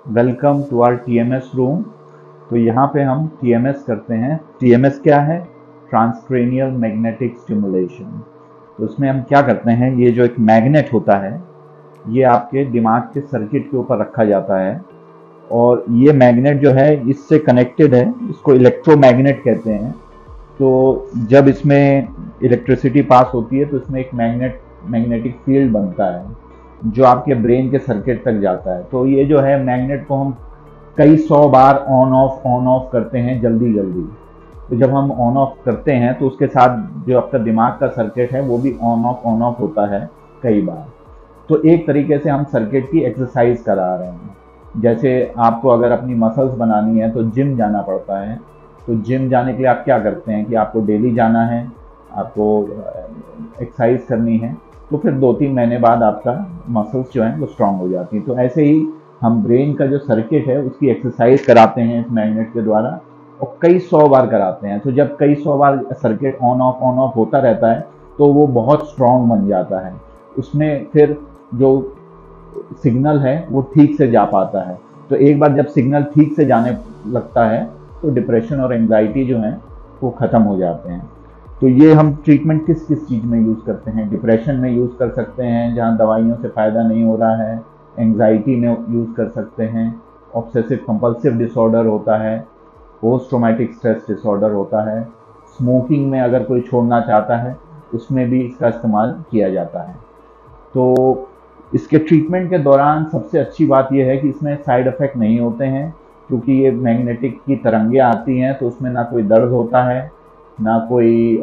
Welcome to our TMS room. तो यहाँ पे हम टीएमएस करते हैं। टीएमएस क्या है? Transcranial magnetic stimulation. तो इसमें हम क्या करते हैं, ये जो एक मैग्नेट होता है ये आपके दिमाग के सर्किट के ऊपर रखा जाता है और ये मैग्नेट जो है इससे कनेक्टेड है, इसको इलेक्ट्रोमैग्नेट कहते हैं। तो जब इसमें इलेक्ट्रिसिटी पास होती है तो इसमें एक मैग्नेटिक फील्ड बनता है जो आपके ब्रेन के सर्किट तक जाता है। तो ये जो है मैग्नेट को हम कई सौ बार ऑन ऑफ करते हैं जल्दी जल्दी। तो जब हम ऑन ऑफ करते हैं तो उसके साथ जो आपका दिमाग का सर्किट है वो भी ऑन ऑफ होता है कई बार। तो एक तरीके से हम सर्किट की एक्सरसाइज करा रहे हैं। जैसे आपको अगर अपनी मसल्स बनानी है तो जिम जाना पड़ता है। तो जिम जाने के लिए आप क्या करते हैं कि आपको डेली जाना है, आपको एक्सरसाइज करनी है, तो फिर 2-3 महीने बाद आपका मसल्स जो हैं वो स्ट्रांग हो जाती हैं। तो ऐसे ही हम ब्रेन का जो सर्किट है उसकी एक्सरसाइज कराते हैं इस मैग्नेट के द्वारा और कई सौ बार कराते हैं। तो जब कई सौ बार सर्किट ऑन ऑफ होता रहता है तो वो बहुत स्ट्रांग बन जाता है। उसमें फिर जो सिग्नल है वो ठीक से जा पाता है। तो एक बार जब सिग्नल ठीक से जाने लगता है तो डिप्रेशन और एंजाइटी जो है वो ख़त्म हो जाते हैं। तो ये हम ट्रीटमेंट किस किस चीज़ में यूज़ करते हैं? डिप्रेशन में यूज़ कर सकते हैं जहाँ दवाइयों से फ़ायदा नहीं हो रहा है, एंजाइटी में यूज़ कर सकते हैं, ऑब्सेसिव कंपल्सिव डिसऑर्डर होता है, पोस्ट ट्रॉमेटिक स्ट्रेस डिसऑर्डर होता है, स्मोकिंग में अगर कोई छोड़ना चाहता है उसमें भी इसका इस्तेमाल किया जाता है। तो इसके ट्रीटमेंट के दौरान सबसे अच्छी बात यह है कि इसमें साइड इफ़ेक्ट नहीं होते हैं, क्योंकि ये मैग्नेटिक की तरंगें आती हैं तो उसमें ना कोई दर्द होता है, ना कोई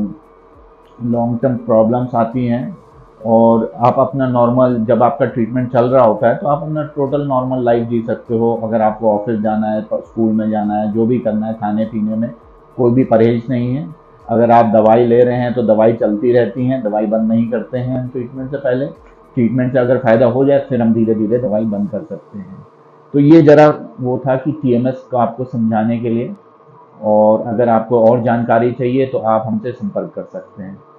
लॉन्ग टर्म प्रॉब्लम्स आती हैं। और आप अपना नॉर्मल, जब आपका ट्रीटमेंट चल रहा होता है तो आप अपना टोटल नॉर्मल लाइफ जी सकते हो। अगर आपको ऑफिस जाना है, स्कूल में जाना है, जो भी करना है, खाने पीने में कोई भी परहेज नहीं है। अगर आप दवाई ले रहे हैं तो दवाई चलती रहती हैं, दवाई बंद नहीं करते हैं ट्रीटमेंट से पहले। ट्रीटमेंट से अगर फ़ायदा हो जाए फिर हम धीरे धीरे दवाई बंद कर सकते हैं। तो ये ज़रा वो था कि टीएमएस को आपको समझाने के लिए। और अगर आपको और जानकारी चाहिए तो आप हमसे संपर्क कर सकते हैं।